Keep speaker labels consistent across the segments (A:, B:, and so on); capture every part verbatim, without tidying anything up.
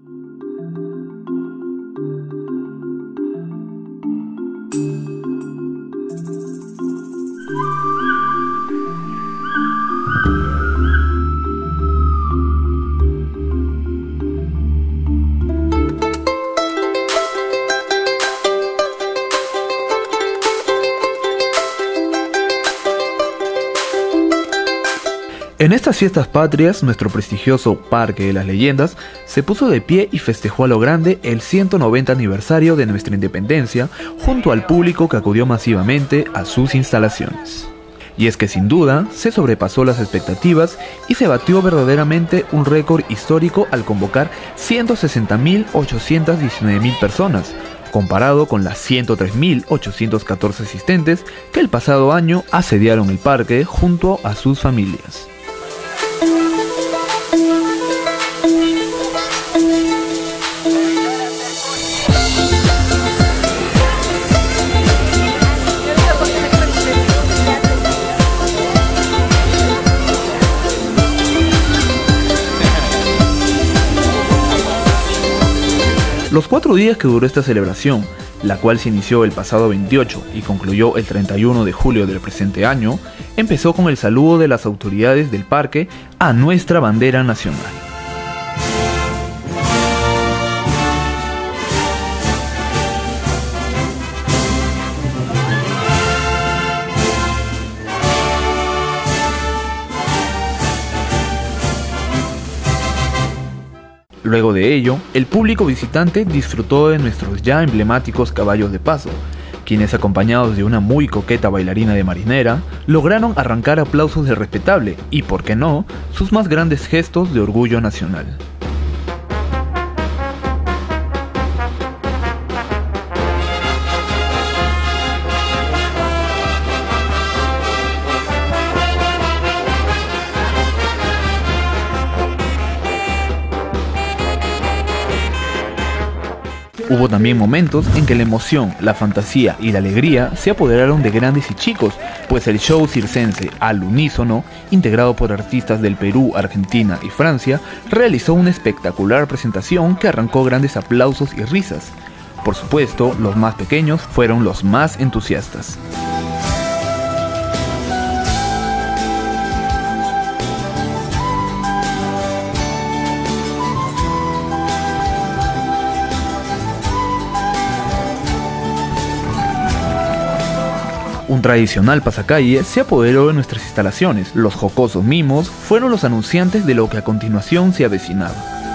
A: En estas fiestas patrias, nuestro prestigioso Parque de las Leyendas se puso de pie y festejó a lo grande el ciento noventa aniversario de nuestra independencia junto al público que acudió masivamente a sus instalaciones. Y es que sin duda se sobrepasó las expectativas y se batió verdaderamente un récord histórico al convocar ciento sesenta mil ochocientas diecinueve mil personas, comparado con las ciento tres mil ochocientos catorce asistentes que el pasado año asediaron el parque junto a sus familias. Los cuatro días que duró esta celebración, la cual se inició el pasado veintiocho y concluyó el treinta y uno de julio del presente año, empezó con el saludo de las autoridades del parque a nuestra bandera nacional. Luego de ello, el público visitante disfrutó de nuestros ya emblemáticos caballos de paso, quienes acompañados de una muy coqueta bailarina de marinera, lograron arrancar aplausos de respetable y, por qué no, sus más grandes gestos de orgullo nacional. Hubo también momentos en que la emoción, la fantasía y la alegría se apoderaron de grandes y chicos, pues el show circense Al Unísono, integrado por artistas del Perú, Argentina y Francia, realizó una espectacular presentación que arrancó grandes aplausos y risas. Por supuesto, los más pequeños fueron los más entusiastas. Un tradicional pasacalle se apoderó de nuestras instalaciones. Los jocosos mimos fueron los anunciantes de lo que a continuación se avecinaba.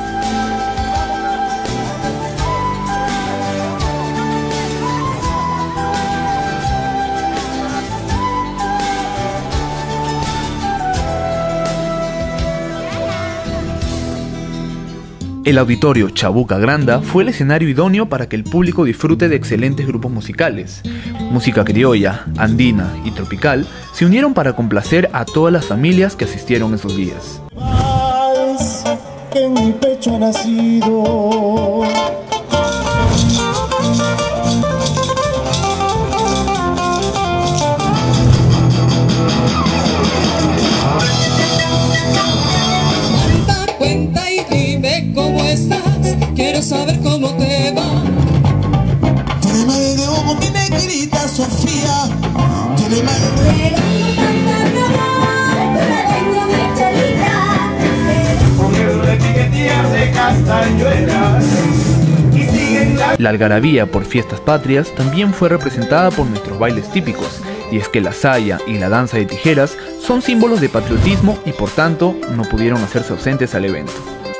A: El auditorio Chabuca Granda fue el escenario idóneo para que el público disfrute de excelentes grupos musicales. Música criolla, andina y tropical se unieron para complacer a todas las familias que asistieron esos días.
B: Paz que en mi pecho ha nacido.
C: Cuenta y dime cómo estás, quiero saber cómo te va.
B: Tíreme de ojo mi negrita Sofía, tíreme de
A: La algarabía por fiestas patrias también fue representada por nuestros bailes típicos, y es que la saya y la danza de tijeras son símbolos de patriotismo y por tanto no pudieron hacerse ausentes al evento.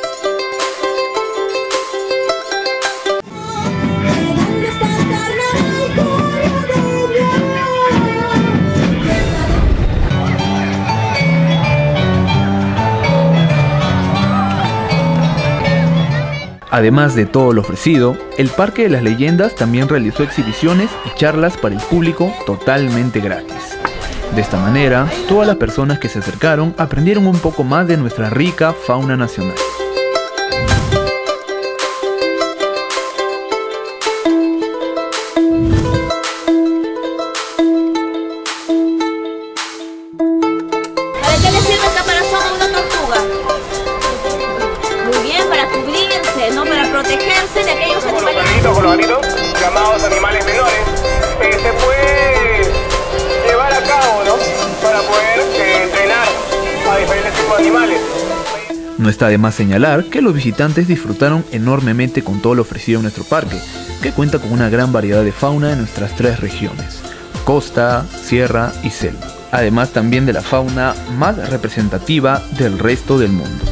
A: Además de todo lo ofrecido, el Parque de las Leyendas también realizó exhibiciones y charlas para el público totalmente gratis. De esta manera, todas las personas que se acercaron aprendieron un poco más de nuestra rica fauna nacional.
D: ¿Para qué le sirve el caparazón a una tortuga? Muy bien, para cubrirse, no para aquellos
E: con los
D: animales.
E: perritos, con los gatitos, llamados animales menores, eh, se puede llevar a cabo, ¿no? Para poder eh, entrenar a diferentes tipos de animales.
A: No está de más señalar que los visitantes disfrutaron enormemente con todo lo ofrecido en nuestro parque, que cuenta con una gran variedad de fauna en nuestras tres regiones: costa, sierra y selva, además también de la fauna más representativa del resto del mundo.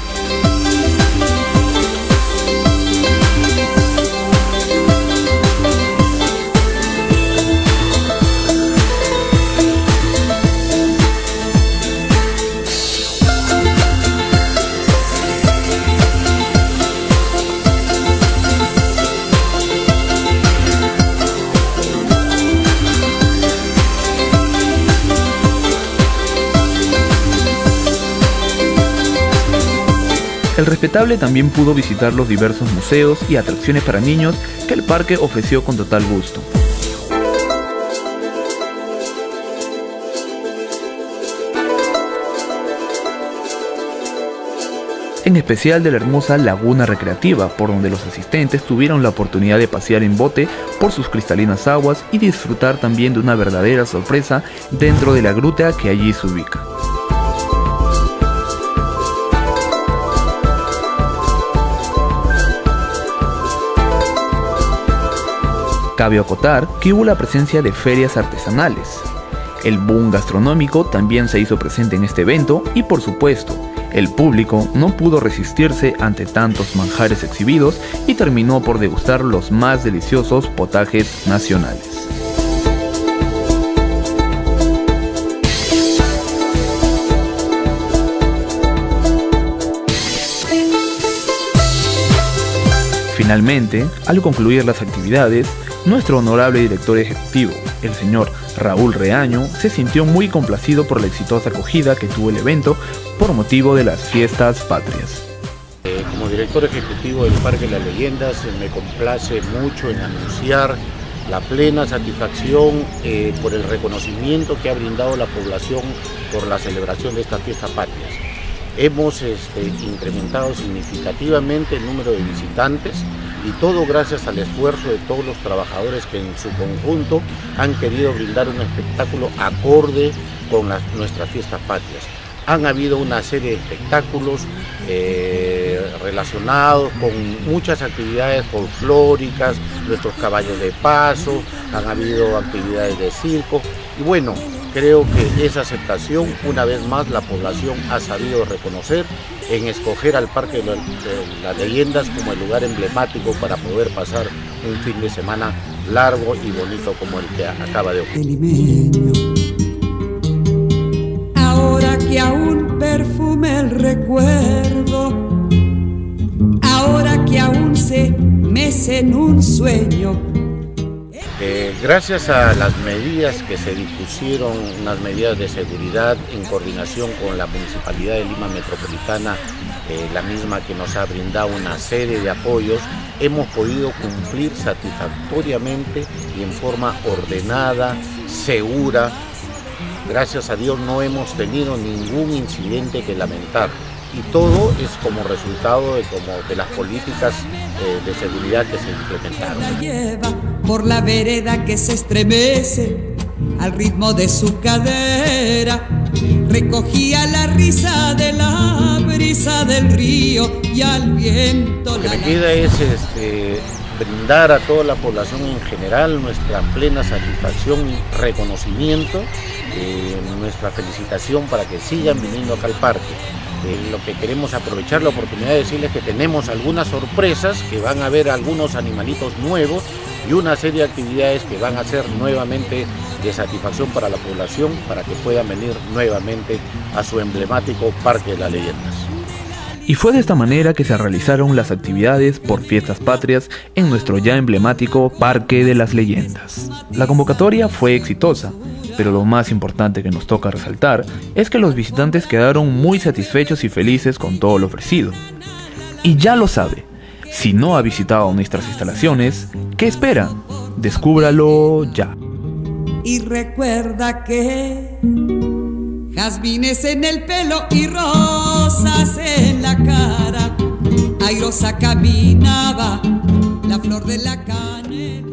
A: El respetable también pudo visitar los diversos museos y atracciones para niños que el parque ofreció con total gusto. En especial de la hermosa laguna recreativa, por donde los asistentes tuvieron la oportunidad de pasear en bote por sus cristalinas aguas y disfrutar también de una verdadera sorpresa dentro de la gruta que allí se ubica. Cabe acotar que hubo la presencia de ferias artesanales. El boom gastronómico también se hizo presente en este evento y, por supuesto, el público no pudo resistirse ante tantos manjares exhibidos y terminó por degustar los más deliciosos potajes nacionales. Finalmente, al concluir las actividades, nuestro honorable director ejecutivo, el señor Raúl Reaño, se sintió muy complacido por la exitosa acogida que tuvo el evento por motivo de las fiestas patrias.
F: Eh, como director ejecutivo del Parque de las Leyendas, eh, me complace mucho en anunciar la plena satisfacción eh, por el reconocimiento que ha brindado la población por la celebración de estas fiestas patrias. Hemos este, incrementado significativamente el número de visitantes y todo gracias al esfuerzo de todos los trabajadores que en su conjunto han querido brindar un espectáculo acorde con las, nuestras fiestas patrias. Han habido una serie de espectáculos eh, relacionados con muchas actividades folclóricas, nuestros caballos de paso, han habido actividades de circo y bueno, creo que esa aceptación, una vez más, la población ha sabido reconocer en escoger al Parque de las Leyendas como el lugar emblemático para poder pasar un fin de semana largo y bonito como el que acaba de ocurrir.
C: Ahora que aún perfume el recuerdo, ahora que aún se mece en un sueño.
F: Eh, gracias a las medidas que se dispusieron, unas medidas de seguridad en coordinación con la Municipalidad de Lima Metropolitana, eh, la misma que nos ha brindado una serie de apoyos, hemos podido cumplir satisfactoriamente y en forma ordenada, segura. Gracias a Dios no hemos tenido ningún incidente que lamentar. Y todo es como resultado de, como de las políticas eh, de seguridad que se implementaron.
C: La lleva por la vereda que se estremece al ritmo de su cadera. Recogía la risa de la brisa del río y al viento.
F: Lo que me queda es este, brindar a toda la población en general nuestra plena satisfacción y reconocimiento, eh, nuestra felicitación para que sigan viniendo acá al parque. Eh, lo que queremos aprovechar la oportunidad de decirles que tenemos algunas sorpresas, que van a haber algunos animalitos nuevos y una serie de actividades que van a ser nuevamente de satisfacción para la población para que puedan venir nuevamente a su emblemático Parque de las Leyendas.
A: Y fue de esta manera que se realizaron las actividades por fiestas patrias en nuestro ya emblemático Parque de las Leyendas. La convocatoria fue exitosa, pero lo más importante que nos toca resaltar es que los visitantes quedaron muy satisfechos y felices con todo lo ofrecido. Y ya lo sabe, si no ha visitado nuestras instalaciones, ¿qué espera? Descúbralo ya.
C: Y recuerda que jazmines en el pelo y rosas en la cara, airosa caminaba flor de la canela.